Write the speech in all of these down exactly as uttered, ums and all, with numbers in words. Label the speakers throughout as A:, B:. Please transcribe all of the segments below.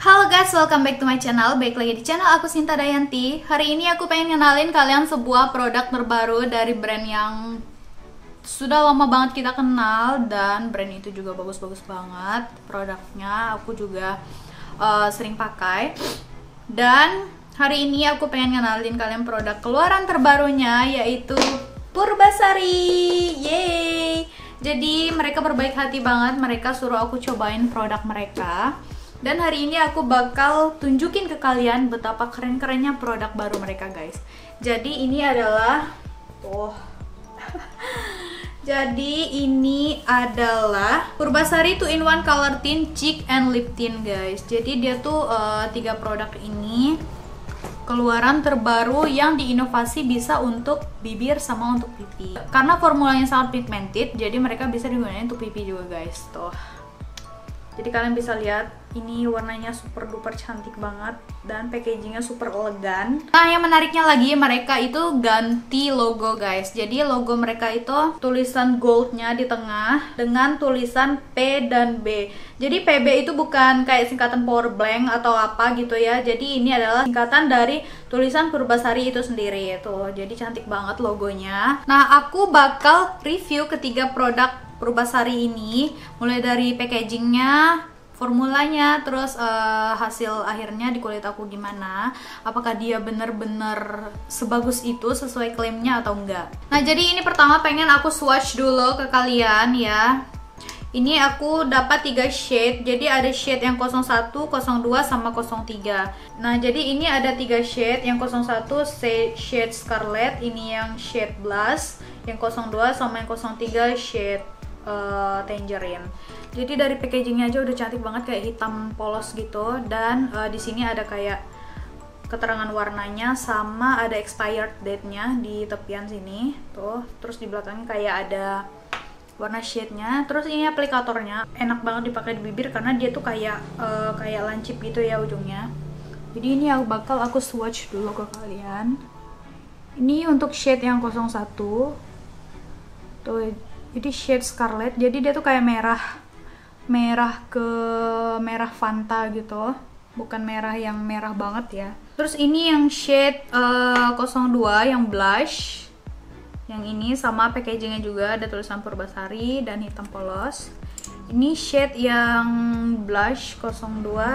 A: Halo guys, welcome back to my channel. Baik lagi di channel aku, Sinta Dayanti. Hari ini aku pengen kenalin kalian sebuah produk terbaru dari brand yang sudah lama banget kita kenal, dan brand itu juga bagus-bagus banget produknya. Aku juga uh, sering pakai. Dan hari ini aku pengen kenalin kalian produk keluaran terbarunya, yaitu Purbasari. Yeay! Jadi mereka berbaik hati banget, mereka suruh aku cobain produk mereka. Dan hari ini aku bakal tunjukin ke kalian betapa keren-kerennya produk baru mereka, guys. Jadi ini adalah tuh. Jadi ini adalah Purbasari two in one Color Tint Cheek and Lip Tint, guys. Jadi dia tuh uh, tiga produk ini keluaran terbaru yang diinovasi bisa untuk bibir sama untuk pipi. Karena formulanya sangat pigmented, jadi mereka bisa digunakan untuk pipi juga, guys. Tuh. Jadi kalian bisa lihat ini warnanya super duper cantik banget dan packagingnya super elegan. Nah, yang menariknya lagi, mereka itu ganti logo, guys. Jadi logo mereka itu tulisan goldnya di tengah dengan tulisan P dan B. Jadi P B itu bukan kayak singkatan power blank atau apa gitu ya. Jadi ini adalah singkatan dari tulisan Purbasari itu sendiri. Tuh, jadi cantik banget logonya. Nah, aku bakal review ketiga produk Purbasari ini, mulai dari packagingnya, formulanya, terus uh, hasil akhirnya di kulit aku gimana, apakah dia bener-bener sebagus itu sesuai klaimnya atau enggak. Nah, jadi ini pertama pengen aku swatch dulu ke kalian ya. Ini aku dapat tiga shade, jadi ada shade yang nol satu, nol dua, sama nol tiga. Nah, jadi ini ada tiga shade, yang nol satu shade Scarlet, ini yang shade Blush, yang nol dua sama yang nol tiga shade Uh, Tangerine. Jadi dari packagingnya aja udah cantik banget, kayak hitam polos gitu. Dan uh, di sini ada kayak keterangan warnanya sama ada expired date-nya di tepian sini tuh. Terus di belakangnya kayak ada warna shade-nya. Terus ini aplikatornya enak banget dipakai di bibir karena dia tuh kayak uh, kayak lancip gitu ya ujungnya. Jadi ini aku bakal aku swatch dulu ke kalian. Ini untuk shade yang nol satu tuh. Jadi shade Scarlet, jadi dia tuh kayak merah merah ke merah Fanta gitu, bukan merah yang merah banget ya. Terus ini yang shade uh, nol dua yang blush, yang ini sama packagingnya juga ada tulisan Purbasari dan hitam polos. Ini shade yang blush nol dua.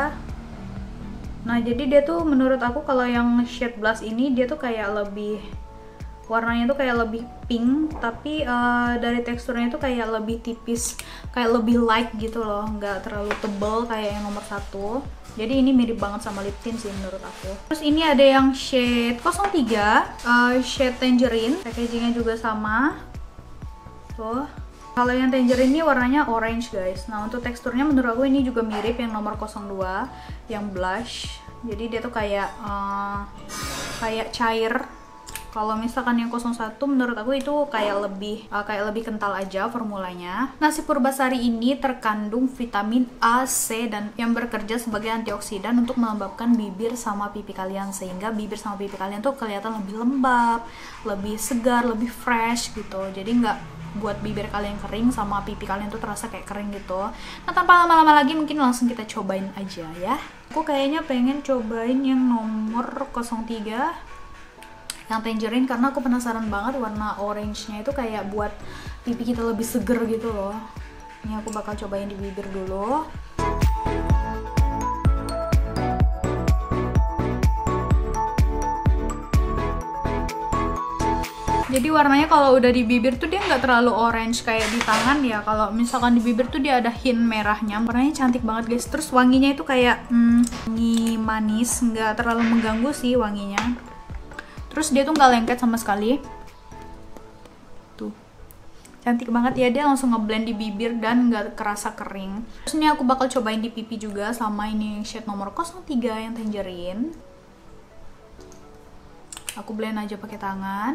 A: Nah, jadi dia tuh menurut aku kalau yang shade blush ini dia tuh kayak lebih, warnanya tuh kayak lebih pink, tapi uh, dari teksturnya tuh kayak lebih tipis, kayak lebih light gitu loh, nggak terlalu tebal kayak yang nomor satu. Jadi ini mirip banget sama lip tint sih menurut aku. Terus ini ada yang shade nol tiga, uh, shade Tangerine, packagingnya juga sama tuh. Kalau yang Tangerine ini warnanya orange, guys. Nah, untuk teksturnya menurut aku ini juga mirip yang nomor nol dua, yang blush. Jadi dia tuh kayak uh, kayak cair. Kalau misalkan yang nol satu menurut aku itu kayak lebih uh, kayak lebih kental aja formulanya. Nah, si Purbasari ini terkandung vitamin A, C, dan yang bekerja sebagai antioksidan untuk melembabkan bibir sama pipi kalian, sehingga bibir sama pipi kalian tuh kelihatan lebih lembab, lebih segar, lebih fresh gitu. Jadi nggak buat bibir kalian kering sama pipi kalian tuh terasa kayak kering gitu. Nah, tanpa lama-lama lagi mungkin langsung kita cobain aja ya. Aku kayaknya pengen cobain yang nomor nol tiga, yang Tangerine, karena aku penasaran banget warna orange-nya itu kayak buat pipi kita lebih seger gitu loh. Ini aku bakal cobain di bibir dulu. Jadi warnanya kalau udah di bibir tuh dia nggak terlalu orange kayak di tangan ya. Kalau misalkan di bibir tuh dia ada hint merahnya. Warnanya cantik banget, guys. Terus wanginya itu kayak hmm, wangi manis, nggak terlalu mengganggu sih wanginya. Terus dia tuh nggak lengket sama sekali. Tuh, cantik banget ya, dia langsung ngeblend di bibir dan nggak kerasa kering. Terus ini aku bakal cobain di pipi juga, sama ini yang shade nomor nol tiga yang Tangerine. Aku blend aja pakai tangan.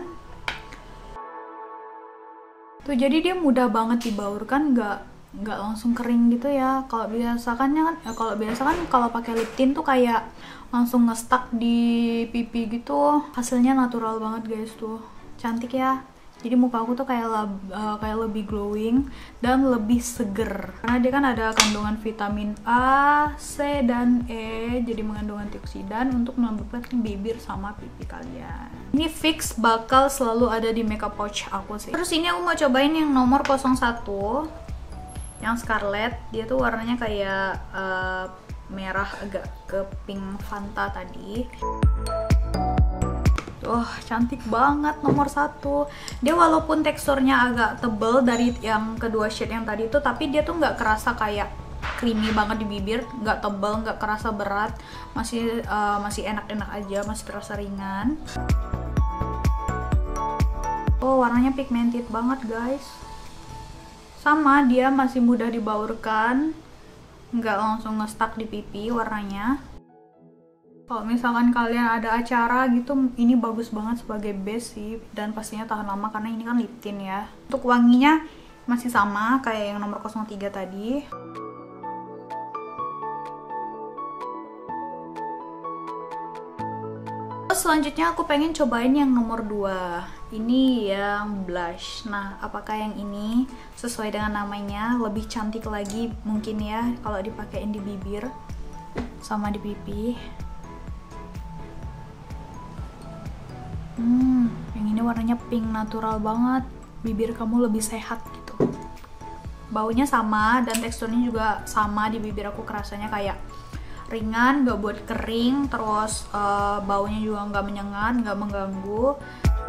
A: Tuh, jadi dia mudah banget dibaur, kan nggak nggak langsung kering gitu ya. Kalau biasakan kan ya, kalau biasa kan kalau pakai lip tint tuh kayak langsung nge-stuck di pipi gitu. Hasilnya natural banget, guys. Tuh cantik ya, Jadi muka aku tuh kayak lab, uh, kayak lebih glowing dan lebih seger. Karena dia kan ada kandungan vitamin A, C, dan E. Jadi mengandung antioksidan untuk melembutkan bibir sama pipi kalian. Ini fix bakal selalu ada di makeup pouch aku sih. Terus ini aku mau cobain yang nomor nol satu. Yang Scarlet. Dia tuh warnanya kayak uh, merah agak ke pink Fanta tadi. Oh, cantik banget nomor satu. Dia walaupun teksturnya agak tebel dari yang kedua shade yang tadi itu, tapi dia tuh nggak kerasa kayak creamy banget di bibir, nggak tebel, nggak kerasa berat, masih uh, masih enak-enak aja, masih terasa ringan. Oh, warnanya pigmented banget guys. Sama, dia masih mudah dibaurkan, nggak langsung nge-stuck di pipi warnanya. Kalau misalkan kalian ada acara gitu, ini bagus banget sebagai base sih, dan pastinya tahan lama karena ini kan lip tint ya. Untuk wanginya masih sama kayak yang nomor nol tiga tadi. Terus selanjutnya aku pengen cobain yang nomor dua. Ini yang blush. Nah, apakah yang ini sesuai dengan namanya lebih cantik lagi mungkin ya kalau dipakein di bibir sama di pipi. Hmm, yang ini warnanya pink natural banget. Bibir kamu lebih sehat gitu. Baunya sama dan teksturnya juga sama di bibir aku, kerasanya kayak ringan, gak buat kering, terus uh, baunya juga nggak menyengat, nggak mengganggu.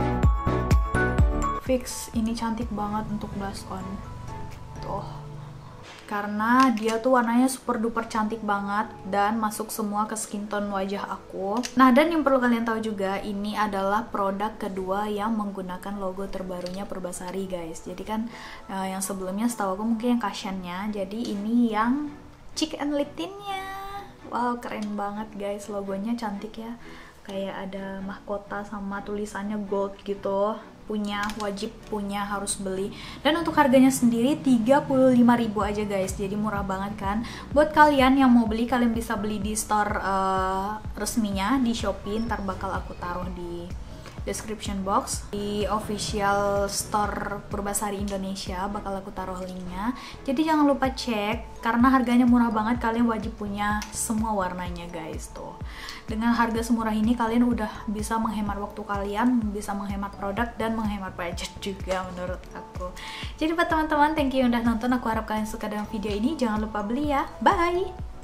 A: Fix ini cantik banget untuk blush on. Tuh. Karena dia tuh warnanya super duper cantik banget dan masuk semua ke skin tone wajah aku. Nah, dan yang perlu kalian tahu juga, ini adalah produk kedua yang menggunakan logo terbarunya Purbasari guys. Jadi kan uh, yang sebelumnya setahu aku mungkin yang Cushion-nya, jadi ini yang cheek and lip tint-nya. Wow, keren banget guys, logonya cantik ya. Kayak ada mahkota sama tulisannya gold gitu. Punya, wajib punya, harus beli. Dan untuk harganya sendiri tiga puluh lima ribu aja guys, jadi murah banget kan. Buat kalian yang mau beli, kalian bisa beli di store uh, resminya di Shopee, ntar bakal aku taruh di description box. Di official store Purbasari Indonesia bakal aku taruh linknya. Jadi jangan lupa cek, karena harganya murah banget, kalian wajib punya semua warnanya guys. Tuh, dengan harga semurah ini kalian udah bisa menghemat waktu kalian, bisa menghemat produk, dan menghemat budget juga menurut aku. Jadi buat teman-teman, thank you udah nonton. Aku harap kalian suka dengan video ini. Jangan lupa beli ya. Bye!